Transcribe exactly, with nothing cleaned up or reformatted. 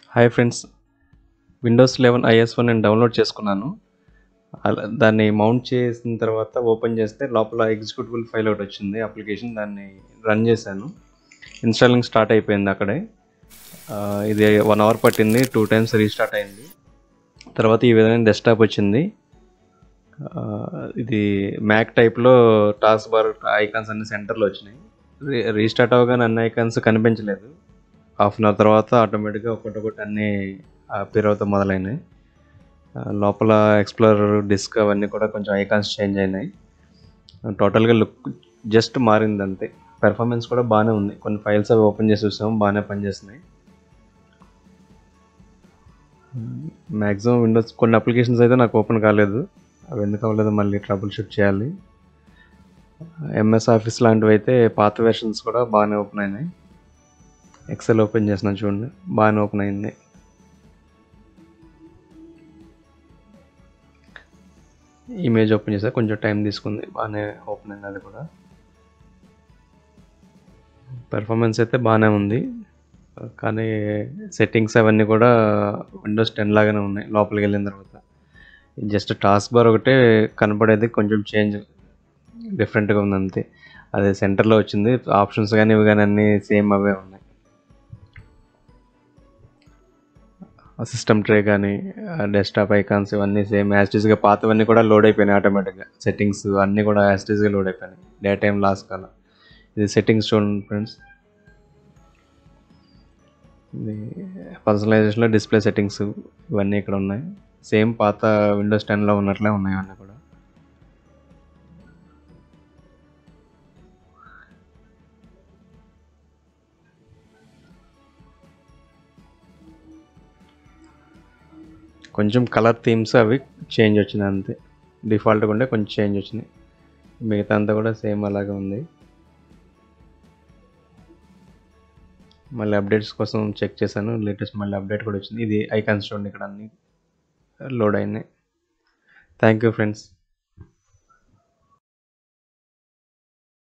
Hi friends, Windows eleven is one నేను download చేసుకున్నాను. అలా దాన్ని మౌంట్ చేసిన తర్వాత ఓపెన్ చేస్తే లోపల ఎగ్జిక్యూటబుల్ ఫైల్ ఒకటి వచ్చింది అప్లికేషన్. దాన్ని రన్ చేశాను. ఇన్స్టాలింగ్ స్టార్ట్ అయిపోయింది అక్కడే. ఆ, ఇది వన్ అవర్ పట్టింది. టూ టైమ్స్ రీస్టార్ట్ అయింది. తర్వాత ఈ విధంగా డెస్క్టాప్ వచ్చింది. ఆ, ఇది మ్యాక్ టైప్లో టాస్క్ బార్ ఐకాన్స్ అన్ని సెంటర్లో వచ్చినాయి. రీ రీస్టార్ట్ అవ్వగానే అన్ని ఐకాన్స్ కనిపించలేదు. హాఫ్ అన్ అవర్ తర్వాత ఆటోమేటిక్గా ఒకటి ఒకటి అన్నీ అపీర్ అవుతా మొదలైనాయి. ఆ, లోపల ఎక్స్ప్లోరర్ డిస్క్ అవన్నీ కూడా కొంచెం ఐకాన్స్ చేంజ్ అయినాయి. టోటల్గా లుక్ జస్ట్ మారింది అంతే. పెర్ఫార్మెన్స్ కూడా బాగానే ఉంది. కొన్ని ఫైల్స్ అవి ఓపెన్ చేసి చూసాము, బాగానే పనిచేస్తున్నాయి. మ్యాక్సిమం విండోస్ కొన్ని అప్లికేషన్స్ అయితే నాకు ఓపెన్ కాలేదు. అవి ఎందుకు అవ్వలేదు మళ్ళీ ట్రబుల్ షూట్ చేయాలి. ఎంఎస్ ఆఫీస్ లాంటివి అయితే పాత వెర్షన్స్ కూడా బాగానే ఓపెన్ అయినాయి. ఎక్సెల్ ఓపెన్ చేసిన చూడండి, బాగానే ఓపెన్ అయింది. ఇమేజ్ ఓపెన్ చేసా, కొంచెం టైం తీసుకుంది, బాగానే ఓపెన్ అయింది అది కూడా. పెర్ఫార్మెన్స్ అయితే బాగానే ఉంది, కానీ సెట్టింగ్స్ అవన్నీ కూడా విండోస్ టెన్ లాగానే ఉన్నాయి. లోపలికి వెళ్ళిన తర్వాత జస్ట్ టాస్క్ బార్ ఒకటే కనపడేది కొంచెం చేంజ్ డిఫరెంట్గా ఉంది అంతే. అదే సెంటర్లో వచ్చింది. ఆప్షన్స్ కానీ ఇవి కానీ అన్నీ సేమ్ అవే ఉన్నాయి. సిస్టమ్ ట్రే కానీ డెస్క్టాప్ ఐకాన్స్ ఇవన్నీ సేమ్ యాస్టీస్గా పాతవన్నీ కూడా లోడ్ అయిపోయినాయి ఆటోమేటిక్గా. సెట్టింగ్స్ అన్నీ కూడా యాస్టీస్గా లోడ్ అయిపోయినాయి. డే టైం లాస్ కల ఇది సెట్టింగ్స్ చూడండి ఫ్రెండ్స్. ఇది పర్సనలైజేషన్లో డిస్ప్లే సెట్టింగ్స్ ఇవన్నీ ఇక్కడ ఉన్నాయి. సేమ్ పాత విండోస్ టెన్లో ఉన్నట్లే ఉన్నాయి అన్నీ కూడా. కొంచెం కలర్ థీమ్స్ అవి చేంజ్ వచ్చినాయి అంతే. డిఫాల్ట్గా ఉండే కొంచెం చేంజ్ వచ్చినాయి. మిగతా అంతా కూడా సేమ్ అలాగే ఉంది. మళ్ళీ అప్డేట్స్ కోసం చెక్ చేశాను, లేటెస్ట్ మళ్ళీ అప్డేట్ కూడా వచ్చింది. ఇది ఐకాన్స్ చూడండి, ఇక్కడ అన్నీ లోడ్ అయినాయి. Thank you friends.